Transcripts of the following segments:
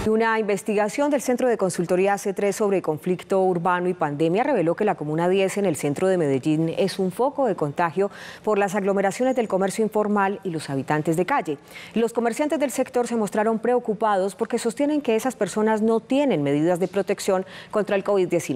Una investigación del Centro de Consultoría C3 sobre conflicto urbano y pandemia reveló que la Comuna 10 en el centro de Medellín es un foco de contagio por las aglomeraciones del comercio informal y los habitantes de calle. Los comerciantes del sector se mostraron preocupados porque sostienen que esas personas no tienen medidas de protección contra el COVID-19.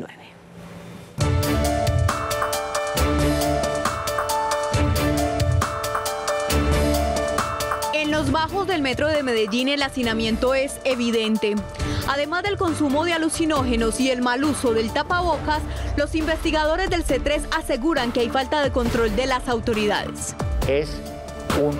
En los bajos del metro de Medellín el hacinamiento es evidente. Además del consumo de alucinógenos y el mal uso del tapabocas, los investigadores del C3 aseguran que hay falta de control de las autoridades. Es un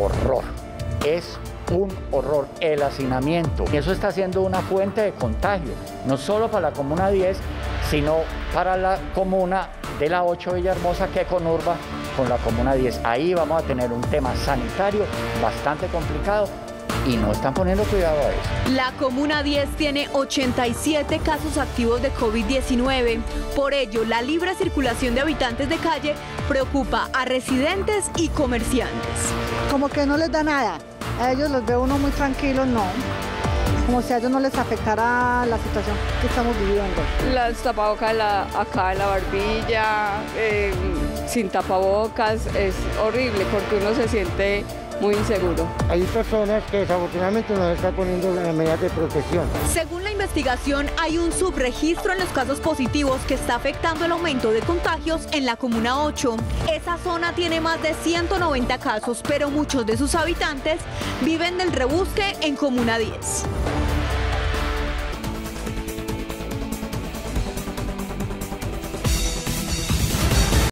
horror el hacinamiento. Y eso está siendo una fuente de contagio, no solo para la Comuna 10, sino para la comuna de la 8 Villahermosa que conurba con la Comuna 10. Ahí vamos a tener un tema sanitario bastante complicado y no están poniendo cuidado a eso. La Comuna 10 tiene 87 casos activos de COVID-19. Por ello, la libre circulación de habitantes de calle preocupa a residentes y comerciantes. Como que no les da nada. A ellos los ve uno muy tranquilos, no. Como si a ellos no les afectara la situación que estamos viviendo. Las tapabocas acá en la barbilla, sin tapabocas, es horrible porque uno se siente muy inseguro. Hay personas que desafortunadamente no están poniendo las medidas de protección. Según la investigación, hay un subregistro en los casos positivos que está afectando el aumento de contagios en la Comuna 8. Esa zona tiene más de 190 casos, pero muchos de sus habitantes viven del rebusque en Comuna 10.